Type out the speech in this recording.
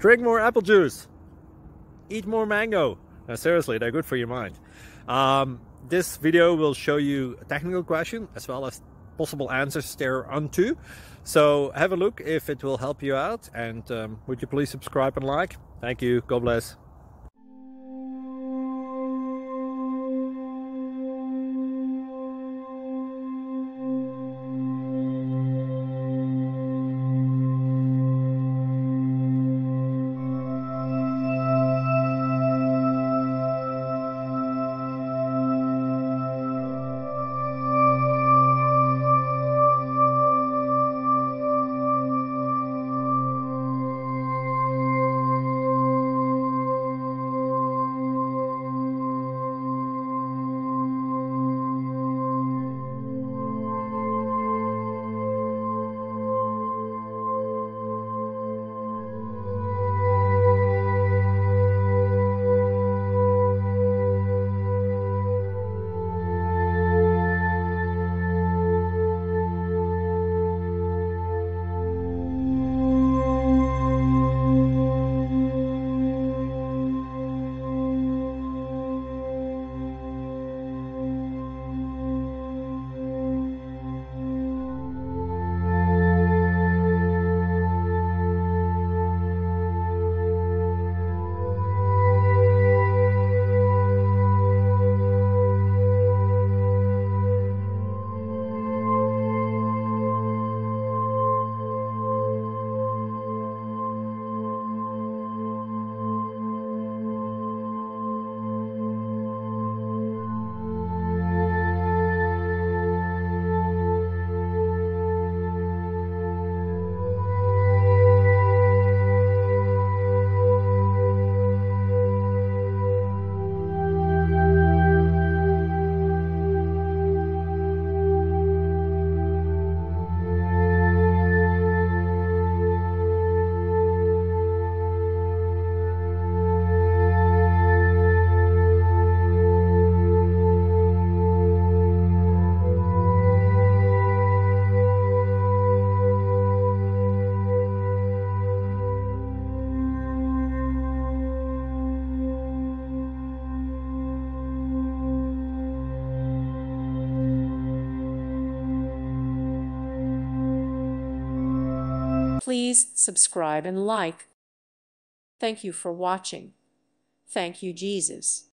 Drink more apple juice. Eat more mango. Now, seriously, they're good for your mind. This video will show you a technical question as well as possible answers thereunto. So have a look if it will help you out, and would you please subscribe and like? Thank you. God bless. Please subscribe and like. Thank you for watching. Thank you, Jesus.